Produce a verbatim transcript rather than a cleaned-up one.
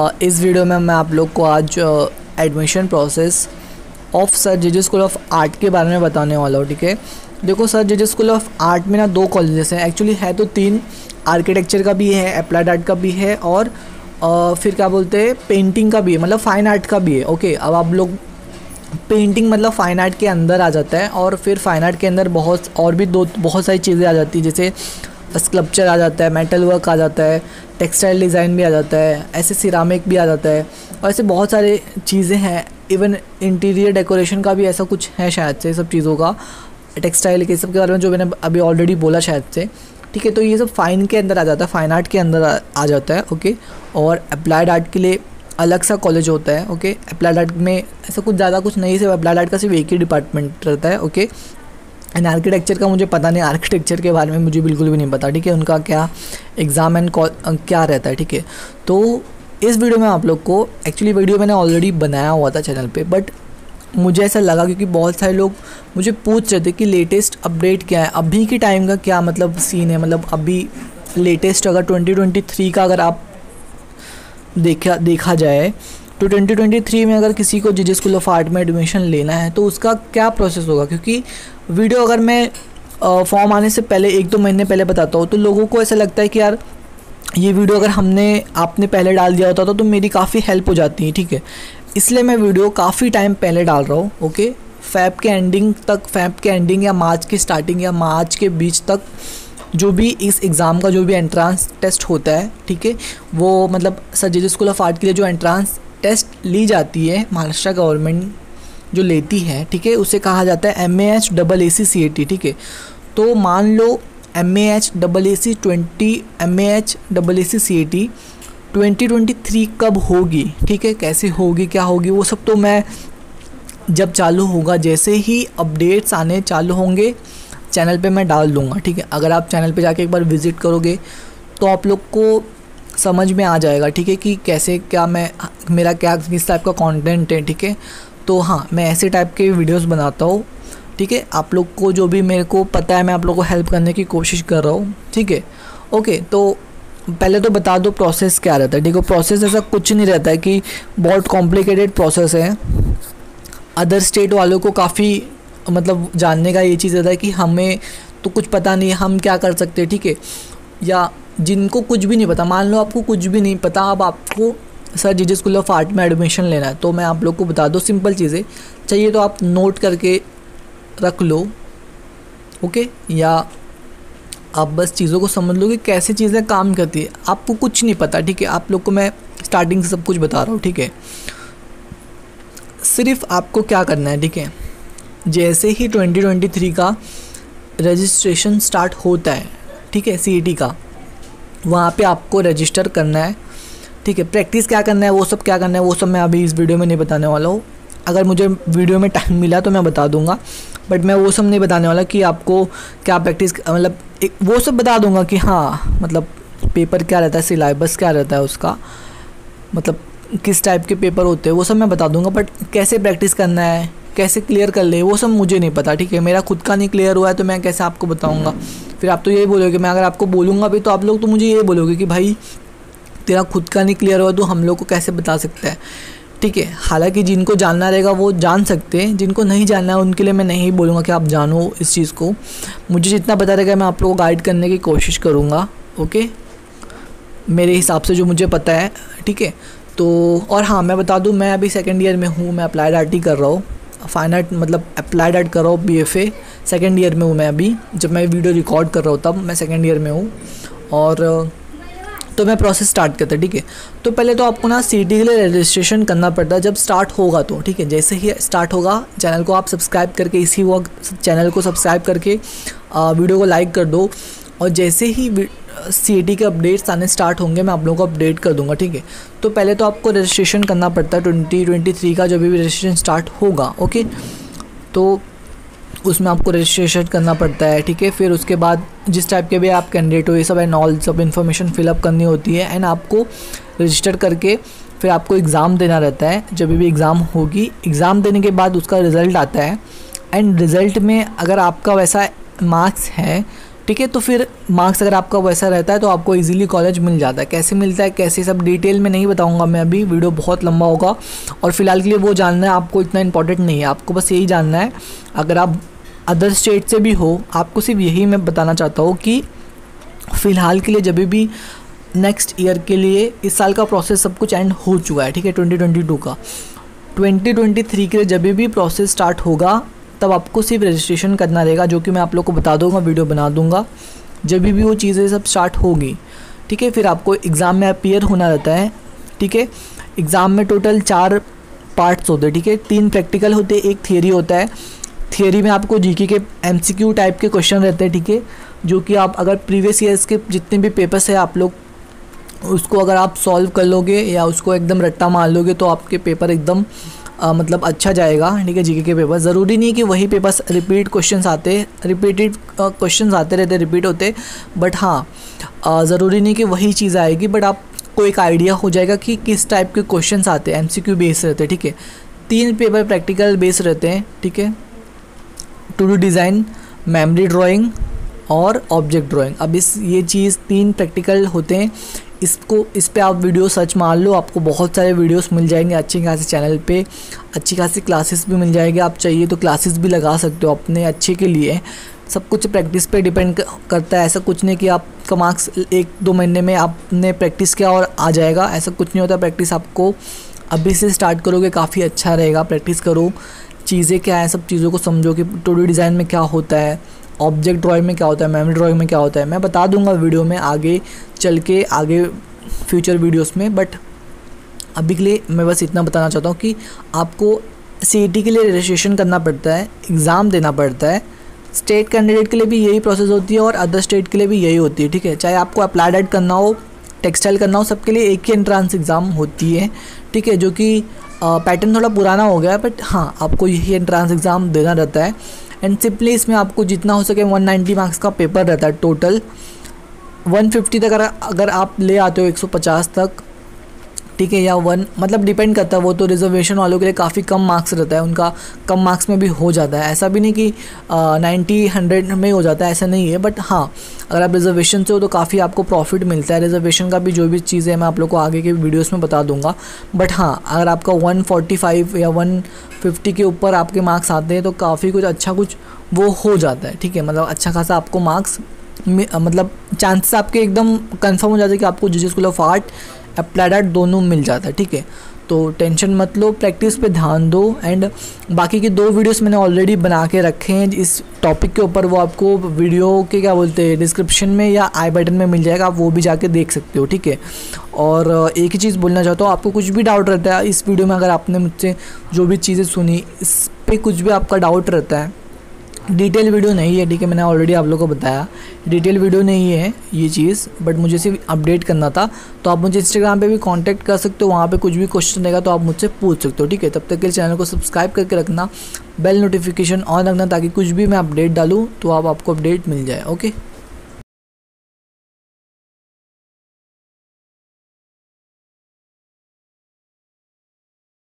इस वीडियो में मैं आप लोग को आज admission process of sir JJ school of art के बारे में बताने वाला हूँ। ठीक है, देखो sir JJ school of art में ना दो कॉलेजेस हैं, एक्चुअली है तो तीन, आर्किटेक्चर का भी है, अप्लाइड आर्ट का भी है और आ, फिर क्या बोलते हैं पेंटिंग का भी है, मतलब फ़ाइन आर्ट का भी है। ओके, अब आप लोग पेंटिंग मतलब फ़ाइन आर्ट के अंदर आ जाता है और फिर फ़ाइन आर्ट के अंदर बहुत और भी दो बहुत सारी चीज़ें आ जाती है, जैसे स्कल्पचर आ जाता है, मेटल वर्क आ जाता है, टेक्सटाइल डिज़ाइन भी आ जाता है, ऐसे सिरामिक भी आ जाता है और ऐसे बहुत सारे चीज़ें हैं। इवन इंटीरियर डेकोरेशन का भी ऐसा कुछ है शायद से, सब चीज़ों का, टेक्सटाइल के सब के बारे में जो मैंने अभी ऑलरेडी बोला शायद से। ठीक है, तो ये सब फ़ाइन के अंदर आ जाता है, फ़ाइन आर्ट के अंदर आ, आ जाता है। ओके, और अप्लाइड आर्ट के लिए अलग सा कॉलेज होता है। ओके, अप्लाइड आर्ट में ऐसा कुछ ज़्यादा कुछ नहीं, सिर्फ अप्लाइड आर्ट का सिर्फ एक ही डिपार्टमेंट रहता है। ओके, एंड आर्किटेक्चर का मुझे पता नहीं, आर्किटेक्चर के बारे में मुझे बिल्कुल भी नहीं पता। ठीक है, उनका क्या एग्ज़ाम एंड क्या रहता है। ठीक है, तो इस वीडियो में आप लोग को, एक्चुअली वीडियो मैंने ऑलरेडी बनाया हुआ था चैनल पे, बट मुझे ऐसा लगा क्योंकि बहुत सारे लोग मुझे पूछ रहे थे कि लेटेस्ट अपडेट क्या है, अभी के टाइम का क्या मतलब सीन है, मतलब अभी लेटेस्ट अगर ट्वेंटी ट्वेंटी थ्री का अगर आप देखा देखा जाए तो ट्वेंटी ट्वेंटी थ्री में अगर किसी को जेजे स्कूल ऑफ आर्ट में एडमिशन लेना है तो उसका क्या प्रोसेस होगा। क्योंकि वीडियो अगर मैं फॉर्म आने से पहले एक दो महीने पहले बताता हूँ तो लोगों को ऐसा लगता है कि यार ये वीडियो अगर हमने आपने पहले डाल दिया होता तो, तो मेरी काफ़ी हेल्प हो जाती है। ठीक है, इसलिए मैं वीडियो काफ़ी टाइम पहले डाल रहा हूँ। ओके, फैब के एंडिंग तक, फैब के एंडिंग या मार्च के स्टार्टिंग या मार्च के बीच तक जो भी इस एग्ज़ाम का जो भी एंट्रांस टेस्ट होता है, ठीक है, वो मतलब sir JJ school of art के लिए जो एंट्रांस टेस्ट ली जाती है महाराष्ट्र गवर्नमेंट जो लेती है, ठीक है, उसे कहा जाता है M A H double A C C A T. ठीक है, तो मान लो M A H double A C twenty M A H double A C C A T twenty twenty three कब होगी, ठीक है, कैसे होगी, क्या होगी, वो सब तो मैं जब चालू होगा, जैसे ही अपडेट्स आने चालू होंगे चैनल पे मैं डाल दूँगा। ठीक है, अगर आप चैनल पे जाके एक बार विज़िट करोगे तो आप लोग को समझ में आ जाएगा। ठीक है, कि कैसे क्या मैं मेरा क्या किस टाइप का कंटेंट है। ठीक है, तो हाँ, मैं ऐसे टाइप के वीडियोस बनाता हूँ। ठीक है, आप लोग को जो भी मेरे को पता है मैं आप लोग को हेल्प करने की कोशिश कर रहा हूँ। ठीक है, ओके, तो पहले तो बता दो प्रोसेस क्या रहता है। ठीक है, प्रोसेस ऐसा कुछ नहीं रहता है कि बहुत कॉम्प्लिकेटेड प्रोसेस है। अदर स्टेट वालों को काफ़ी मतलब जानने का ये चीज़ रहता है कि हमें तो कुछ पता नहीं, हम क्या कर सकते हैं। ठीक है, या जिनको कुछ भी नहीं पता, मान लो आपको कुछ भी नहीं पता, अब आपको sir JJ school of art में एडमिशन लेना है, तो मैं आप लोग को बता दो सिंपल चीज़ें चाहिए तो आप नोट करके रख लो। ओके, या आप बस चीज़ों को समझ लो कि कैसे चीज़ें काम करती है। आपको कुछ नहीं पता, ठीक है, आप लोग को मैं स्टार्टिंग से सब कुछ बता रहा हूँ। ठीक है, सिर्फ आपको क्या करना है, ठीक है, जैसे ही ट्वेंटी ट्वेंटी थ्री का रजिस्ट्रेशन स्टार्ट होता है, ठीक है, सी ई टी का, वहाँ पे आपको रजिस्टर करना है। ठीक है, प्रैक्टिस क्या करना है, वो सब क्या करना है, वो सब मैं अभी इस वीडियो में नहीं बताने वाला हूँ। अगर मुझे वीडियो में टाइम मिला तो मैं बता दूंगा, बट मैं वो सब नहीं बताने वाला कि आपको क्या प्रैक्टिस, मतलब एक वो सब बता दूंगा कि हाँ मतलब पेपर क्या रहता है, सिलेबस क्या रहता है उसका, मतलब किस टाइप के पेपर होते हैं, वो सब मैं बता दूंगा। बट कैसे प्रैक्टिस करना है, कैसे क्लियर कर ले, वो सब मुझे नहीं पता। ठीक है, मेरा खुद का नहीं क्लियर हुआ है तो मैं कैसे आपको बताऊँगा। फिर आप तो यही बोलोगे, मैं अगर आपको बोलूँगा भी तो आप लोग तो मुझे ये बोलोगे कि भाई तेरा खुद का नहीं क्लियर हुआ तो हम लोग को कैसे बता सकता है। ठीक है, हालांकि जिनको जानना रहेगा वो जान सकते हैं, जिनको नहीं जानना है उनके लिए मैं नहीं बोलूँगा कि आप जानो इस चीज़ को। मुझे जितना पता रहेगा मैं आप लोगों को गाइड करने की कोशिश करूँगा। ओके, मेरे हिसाब से जो मुझे पता है। ठीक है, तो और हाँ मैं बता दूँ, मैं अभी सेकेंड ईयर में हूँ, मैं अप्लाइड आर्ट ही कर रहा हूँ, फाइन आर्ट मतलब अप्लाइड आर्ट कर रहा हूँ, B F A second year में हूँ मैं अभी। जब मैं वीडियो रिकॉर्ड कर रहा हूँ तब मैं सेकेंड ईयर में हूँ। और तो मैं प्रोसेस स्टार्ट करता, ठीक है, तो पहले तो आपको ना सी टी के लिए रजिस्ट्रेशन करना पड़ता है जब स्टार्ट होगा तो। ठीक है, जैसे ही स्टार्ट होगा चैनल को आप सब्सक्राइब करके, इसी वक्त चैनल को सब्सक्राइब करके आ, वीडियो को लाइक कर दो, और जैसे ही सी टी के अपडेट्स आने स्टार्ट होंगे मैं आप लोगों को अपडेट कर दूंगा। ठीक है, तो पहले तो आपको रजिस्ट्रेशन करना पड़ता है ट्वेंटी ट्वेंटी थ्री का, जब भी रजिस्ट्रेशन स्टार्ट होगा। ओके, तो उसमें आपको रजिस्ट्रेशन करना पड़ता है। ठीक है, फिर उसके बाद जिस टाइप के भी आप कैंडिडेट हो ये सब एंड ऑल सब इन्फॉर्मेशन फिलअप करनी होती है, एंड आपको रजिस्टर करके फिर आपको एग्ज़ाम देना रहता है। जब भी एग्ज़ाम होगी, एग्ज़ाम देने के बाद उसका रिज़ल्ट आता है, एंड रिज़ल्ट में अगर आपका वैसा मार्क्स है, ठीक ठीक है। तो फिर मार्क्स अगर आपका वैसा रहता है तो आपको इजीली कॉलेज मिल जाता है। कैसे मिलता है कैसे सब डिटेल में नहीं बताऊंगा मैं, अभी वीडियो बहुत लंबा होगा और फिलहाल के लिए वो जानना है आपको इतना इंपॉर्टेंट नहीं है। आपको बस यही जानना है, अगर आप अदर स्टेट से भी हो, आपको सिर्फ यही मैं बताना चाहता हूँ कि फ़िलहाल के लिए जब भी नेक्स्ट ईयर के लिए इस साल का प्रोसेस सब कुछ एंड हो चुका है, ठीक है, ट्वेंटी ट्वेंटी टू का। ट्वेंटी ट्वेंटी थ्री के लिए जब भी प्रोसेस स्टार्ट होगा तब आपको सिर्फ रजिस्ट्रेशन करना रहेगा, जो कि मैं आप लोग को बता दूंगा, वीडियो बना दूंगा जब भी वो चीज़ें सब स्टार्ट होगी, ठीक है। फिर आपको एग्ज़ाम में अपीयर होना रहता है, ठीक है। एग्ज़ाम में टोटल चार पार्ट्स होते हैं, ठीक है। तीन प्रैक्टिकल होते हैं, एक थियरी होता है। थियरी में आपको जीके के एमसीक्यू टाइप के क्वेश्चन रहते हैं, ठीक है, जो कि आप अगर प्रीवियस ईयर्स के जितने भी पेपर्स हैं आप लोग उसको अगर आप सॉल्व कर लोगे या उसको एकदम रट्टा मार लोगे तो आपके पेपर एकदम आ, मतलब अच्छा जाएगा, ठीक है। जीके के पेपर ज़रूरी नहीं कि वही पेपर्स रिपीट क्वेश्चंस आते रिपीटेड क्वेश्चंस आते रहते रिपीट होते, बट हाँ ज़रूरी नहीं कि वही चीज़ आएगी, बट आपको एक आइडिया हो जाएगा कि किस टाइप के क्वेश्चंस आते हैं। एमसीक्यू बेस रहते हैं, ठीक है। तीन पेपर प्रैक्टिकल बेस रहते हैं, ठीक है। Two D design, memory drawing और ऑब्जेक्ट ड्राइंग। अब इस ये चीज़ तीन प्रैक्टिकल होते हैं। इसको इस पे आप वीडियो सर्च मार लो, आपको बहुत सारे वीडियोस मिल जाएंगे अच्छी खासी चैनल पे, अच्छी खासी क्लासेस भी मिल जाएगी। आप चाहिए तो क्लासेस भी लगा सकते हो अपने अच्छे के लिए। सब कुछ प्रैक्टिस पे डिपेंड करता है। ऐसा कुछ नहीं कि आपका मार्क्स एक दो महीने में आपने प्रैक्टिस किया और आ जाएगा, ऐसा कुछ नहीं होता। प्रैक्टिस आपको अभी से स्टार्ट करोगे काफ़ी अच्छा रहेगा। प्रैक्टिस करो, चीज़ें क्या है सब चीज़ों को समझो कि टू डी डिज़ाइन में क्या होता है, ऑब्जेक्ट ड्राइंग में क्या होता है, मेमोरी ड्राइंग में क्या होता है। मैं बता दूंगा वीडियो में आगे चल के, आगे फ्यूचर वीडियोस में, बट अभी के लिए मैं बस इतना बताना चाहता हूँ कि आपको सीईटी के लिए रजिस्ट्रेशन करना पड़ता है, एग्ज़ाम देना पड़ता है। स्टेट कैंडिडेट के लिए भी यही प्रोसेस होती है और अदर स्टेट के लिए भी यही होती है, ठीक है। चाहे आपको अप्लाइड एड करना हो, टेक्सटाइल करना हो, सबके लिए एक ही एंट्रांस एग्ज़ाम होती है, ठीक है। जो कि पैटर्न थोड़ा पुराना हो गया है, बट हाँ आपको यही एंट्रांस एग्ज़ाम देना रहता है। एंड सिंपली इसमें आपको जितना हो सके वन नाइन्टी मार्क्स का पेपर रहता है टोटल। वन फिफ्टी तक अगर अगर आप ले आते हो एक सौ पचास तक, ठीक है, या वन मतलब डिपेंड करता है वो तो। रिजर्वेशन वालों के लिए काफ़ी कम मार्क्स रहता है, उनका कम मार्क्स में भी हो जाता है। ऐसा भी नहीं कि नाइन्टी हंड्रेड में हो जाता है, ऐसा नहीं है, बट हाँ अगर आप रिजर्वेशन से हो तो काफ़ी आपको प्रॉफिट मिलता है। रिजर्वेशन का भी जो भी चीज़ें मैं आप लोग को आगे के वीडियोस में बता दूंगा, बट हाँ अगर आपका वन फोर्टी फाइव या वन फिफ्टी के ऊपर आपके मार्क्स आते हैं तो काफ़ी कुछ अच्छा कुछ वो हो जाता है, ठीक है। मतलब अच्छा खासा आपको मार्क्स मतलब चांसेस आपके एकदम कंफर्म हो जाते हैं कि आपको GJ school of art, applied art दोनों मिल जाता है, ठीक है। तो टेंशन मत लो, प्रैक्टिस पे ध्यान दो। एंड बाकी के दो वीडियोस मैंने ऑलरेडी बना के रखे हैं इस टॉपिक के ऊपर, वो आपको वीडियो के क्या बोलते हैं डिस्क्रिप्शन में या आई बटन में मिल जाएगा, आप वो भी जाके देख सकते हो, ठीक है। और एक ही चीज़ बोलना चाहता हूँ, आपको कुछ भी डाउट रहता है इस वीडियो में, अगर आपने मुझसे जो भी चीज़ें सुनी इस पर कुछ भी आपका डाउट रहता है, डिटेल वीडियो नहीं है, ठीक है, मैंने ऑलरेडी आप लोगों को बताया डिटेल वीडियो नहीं है ये चीज़, बट मुझे सिर्फ अपडेट करना था। तो आप मुझे इंस्टाग्राम पे भी कांटेक्ट कर सकते हो, वहाँ पे कुछ भी क्वेश्चन रहेगा तो आप मुझसे पूछ सकते हो, ठीक है। तब तक के चैनल को सब्सक्राइब करके रखना, बेल नोटिफिकेशन ऑन रखना, ताकि कुछ भी मैं अपडेट डालूँ तो आप आपको अपडेट मिल जाए। ओके।